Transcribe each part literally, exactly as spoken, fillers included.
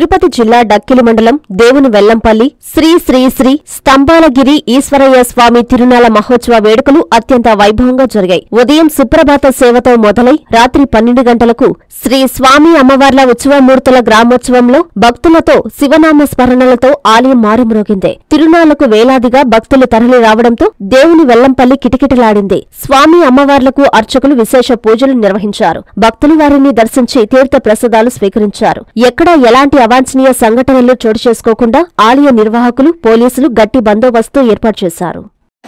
తిరుపతి జిల్లా డక్కిలి మండలం దేవుని వెల్లంపల్లి శ్రీ శ్రీ శ్రీ స్తంభాలగిరి ఈశ్వరయ్య స్వామి తిరునాళ్ల మహోత్సవ వేడుకలు అత్యంత వైభవంగా జరిగాయి. ఉదయం సుప్రభాత సేవతో మొదలై రాత్రి పన్నెండు గంటలకు శ్రీ స్వామి అమ్మవార్ల ఉత్సవమూర్తుల గ్రామోత్సవంలో భక్తులతో శివనామ స్మరణలతో ఆలయం మారుమ్రోగింది. తిరునాళ్లకు వేలాదిగా భక్తులు తరలి రావడంతో దేవుని వెల్లంపల్లి కిటకిటలాడింది. స్వామి అమ్మవార్లకు అర్చకులు విశేష పూజలు నిర్వహించారు. భక్తులు వారిని దర్శించి తీర్థ ప్రసాదాలు స్వీకరించారు. ఎక్కడా ఎలాంటి అవాంఛనీయ సంఘటనలు చోటు చేసుకోకుండా ఆలయ నిర్వాహకులు, పోలీసులు గట్టి బందోబస్తు ఏర్పాటు చేశారు.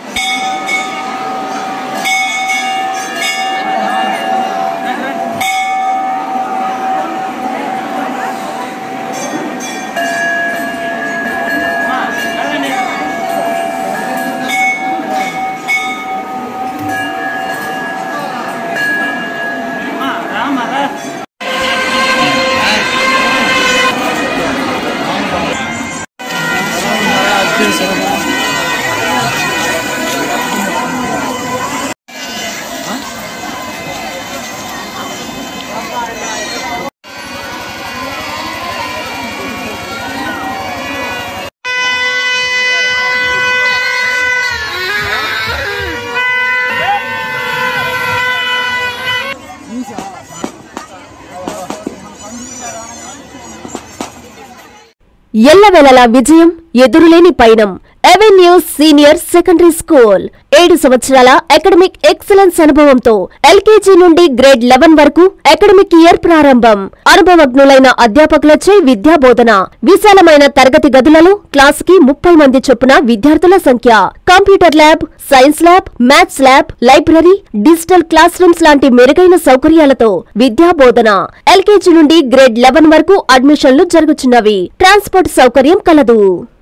ఎల్లవేళలా విజయం, ఎదురులేని పయనం. ఎవెన్యూస్ సీనియర్ సెకండరీ స్కూల్ ఏడు సంవత్సరాల అకాడమిక్ ఎక్సలెన్స్ అనుభవంతో ఎల్కేజీ నుండి గ్రేడ్ లెవెన్ వరకు అకాడమిక్ ఇయర్ ప్రారంభం. అనుభవజ్ఞులైన అధ్యాపకులచే విద్యా బోధన. విశాలమైన తరగతి గదులలో క్లాస్ కి ముప్పై మంది చొప్పున విద్యార్థుల సంఖ్య. Computer lab, science lab, maths lab, library, digital class rooms లాంటి మెరుగైన సౌకర్యాలతో విద్యా బోధన. ఎల్కేజీ నుండి గ్రేడ్ లెవెన్ వరకు అడ్మిషన్లు జరుగుతున్నవి. ట్రాన్స్పోర్ట్ సౌకర్యం కలదు.